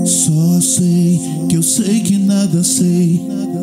Só sei que eu sei que nada sei.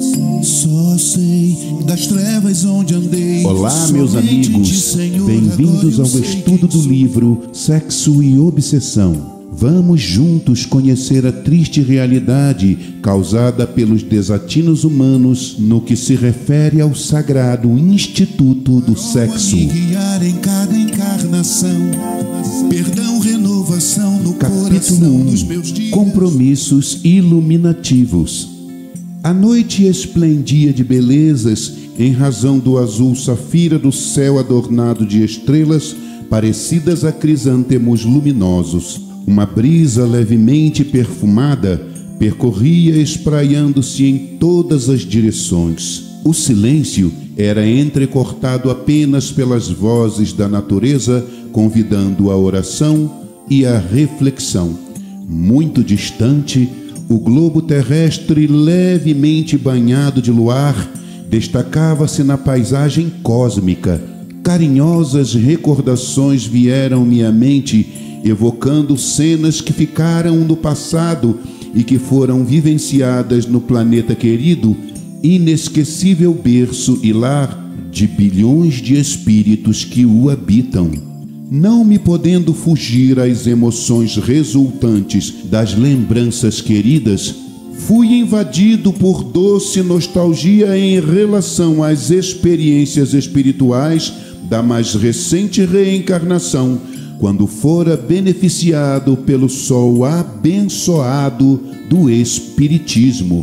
Só sei das trevas onde andei. Olá, meus amigos, bem-vindos ao estudo do livro Sexo e Obsessão. Vamos juntos conhecer a triste realidade causada pelos desatinos humanos no que se refere ao sagrado instituto do sexo. Guiar em cada encarnação, perdão, renovação no Capítulo 1. Compromissos iluminativos. A noite esplendia de belezas em razão do azul safira do céu adornado de estrelas parecidas a crisântemos luminosos. Uma brisa levemente perfumada percorria espraiando-se em todas as direções. O silêncio era entrecortado apenas pelas vozes da natureza, convidando a oração e a reflexão. Muito distante, o globo terrestre, levemente banhado de luar, destacava-se na paisagem cósmica. Carinhosas recordações vieram-me à mente, evocando cenas que ficaram no passado e que foram vivenciadas no planeta querido, inesquecível berço e lar de bilhões de espíritos que o habitam. Não me podendo fugir às emoções resultantes das lembranças queridas, fui invadido por doce nostalgia em relação às experiências espirituais da mais recente reencarnação, quando fora beneficiado pelo sol abençoado do Espiritismo.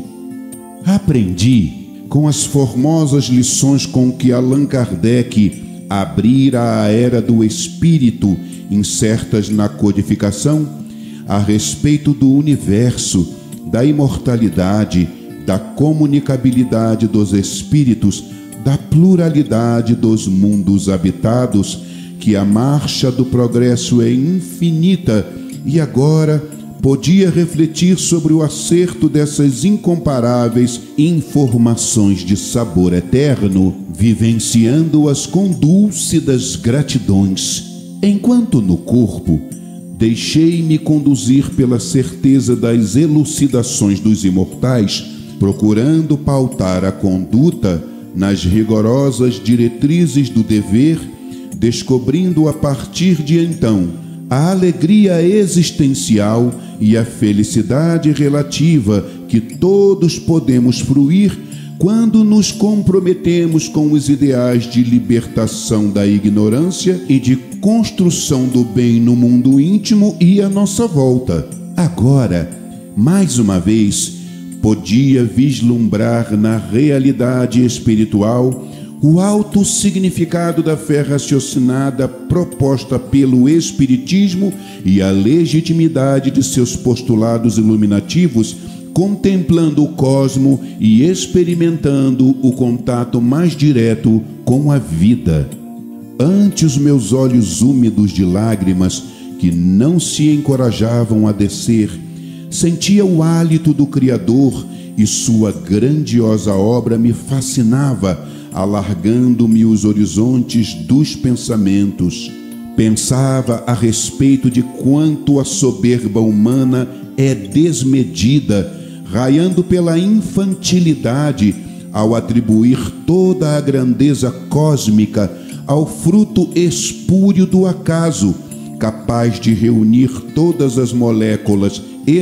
Aprendi, com as formosas lições com que Allan Kardec abrira a era do Espírito, incertas na codificação, a respeito do universo, da imortalidade, da comunicabilidade dos espíritos, da pluralidade dos mundos habitados, que a marcha do progresso é infinita, e agora podia refletir sobre o acerto dessas incomparáveis informações de sabor eterno, vivenciando-as com dúlcidas gratidões. Enquanto no corpo, deixei-me conduzir pela certeza das elucidações dos imortais, procurando pautar a conduta nas rigorosas diretrizes do dever, descobrindo a partir de então a alegria existencial e a felicidade relativa que todos podemos fruir quando nos comprometemos com os ideais de libertação da ignorância e de construção do bem no mundo íntimo e à nossa volta. Agora, mais uma vez, podia vislumbrar na realidade espiritual o alto significado da fé raciocinada proposta pelo Espiritismo e a legitimidade de seus postulados iluminativos, contemplando o cosmo e experimentando o contato mais direto com a vida. Ante os meus olhos úmidos de lágrimas que não se encorajavam a descer, sentia o hálito do Criador e sua grandiosa obra me fascinava, alargando-me os horizontes dos pensamentos. Pensava a respeito de quanto a soberba humana é desmedida, raiando pela infantilidade ao atribuir toda a grandeza cósmica ao fruto espúrio do acaso, capaz de reunir todas as moléculas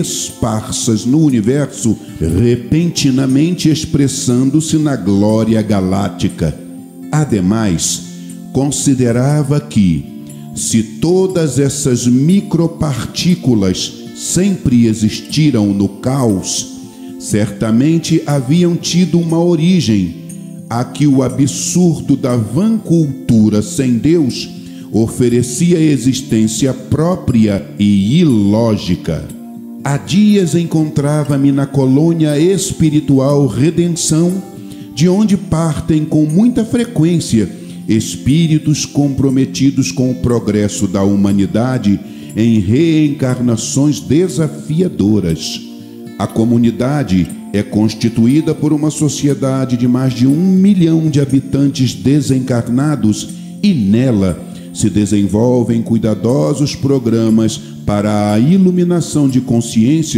esparsas no universo, repentinamente expressando-se na glória galáctica. Ademais, considerava que, se todas essas micropartículas sempre existiram no caos, certamente haviam tido uma origem, a que o absurdo da vã cultura sem Deus oferecia existência própria e ilógica. Há dias encontrava-me na colônia espiritual Redenção, de onde partem com muita frequência espíritos comprometidos com o progresso da humanidade em reencarnações desafiadoras. A comunidade é constituída por uma sociedade de mais de 1 milhão de habitantes desencarnados e nela se desenvolvem cuidadosos programas para a iluminação de consciências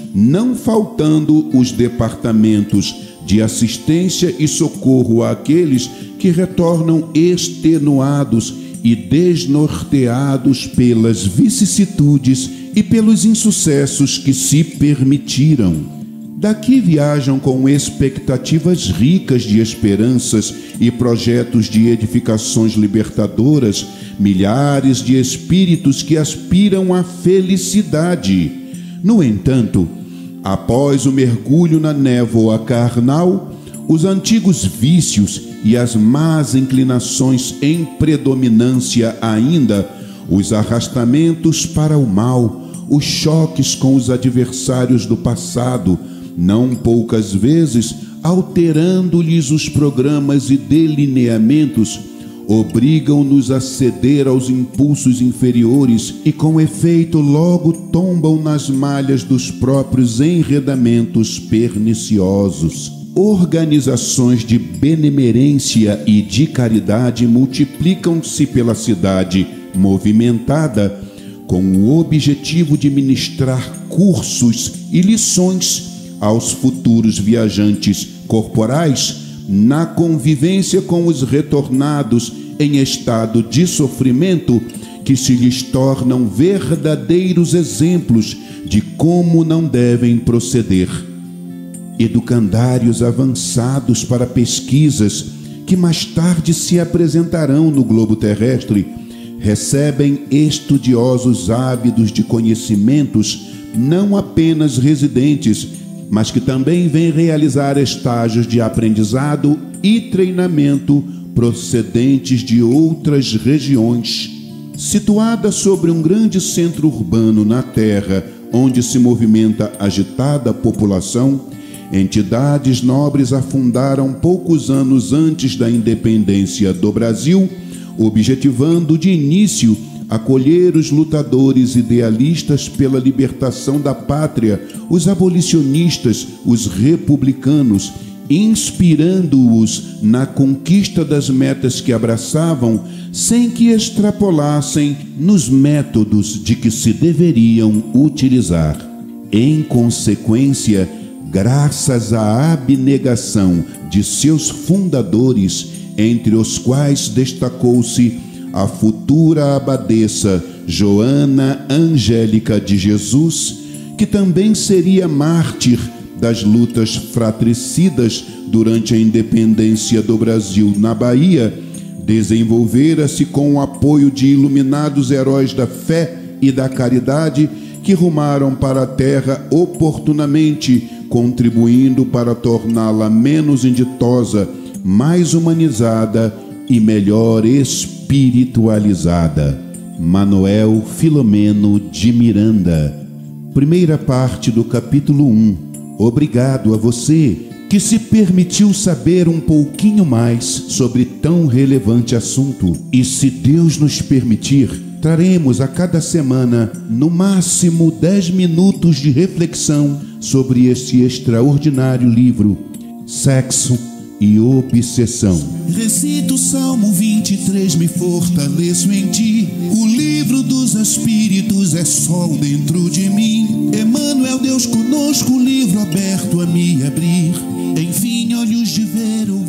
não faltando os departamentos de assistência e socorro àqueles que retornam extenuados e desnorteados pelas vicissitudes e pelos insucessos que se permitiram. Daqui viajam com expectativas ricas de esperanças e projetos de edificações libertadoras milhares de espíritos que aspiram à felicidade. No entanto, após o mergulho na névoa carnal, os antigos vícios e as más inclinações em predominância ainda, os arrastamentos para o mal, os choques com os adversários do passado, não poucas vezes alterando-lhes os programas e delineamentos, obrigam-nos a ceder aos impulsos inferiores e, com efeito, logo tombam nas malhas dos próprios enredamentos perniciosos. Organizações de benemerência e de caridade multiplicam-se pela cidade movimentada com o objetivo de ministrar cursos e lições aos futuros viajantes corporais na convivência com os retornados em estado de sofrimento, que se lhes tornam verdadeiros exemplos de como não devem proceder. Educandários avançados para pesquisas que mais tarde se apresentarão no globo terrestre recebem estudiosos ávidos de conhecimentos, não apenas residentes, mas que também vêm realizar estágios de aprendizado e treinamento procedentes de outras regiões. Situada sobre um grande centro urbano na terra, onde se movimenta agitada população, entidades nobres afundaram poucos anos antes da independência do Brasil, objetivando de início acolher os lutadores idealistas pela libertação da pátria, os abolicionistas, os republicanos, inspirando-os na conquista das metas que abraçavam, sem que extrapolassem nos métodos de que se deveriam utilizar. Em consequência, graças à abnegação de seus fundadores, entre os quais destacou-se a futura abadesa Joana Angélica de Jesus, que também seria mártir das lutas fratricidas durante a independência do Brasil na Bahia, desenvolvera-se com o apoio de iluminados heróis da fé e da caridade que rumaram para a terra oportunamente, contribuindo para torná-la menos inditosa, mais humanizada e melhor espiritualizada. Manuel Filomeno de Miranda. Primeira parte do capítulo 1. Obrigado a você que se permitiu saber um pouquinho mais sobre tão relevante assunto. E se Deus nos permitir, traremos a cada semana, no máximo 10 minutos de reflexão sobre este extraordinário livro, Sexo e Obsessão. Recito o Salmo 23, me fortaleço em ti. O livro dos Espíritos é sol dentro de mim. Emmanuel, Deus conosco, o livro aberto a me abrir. Enfim, olhos de ver,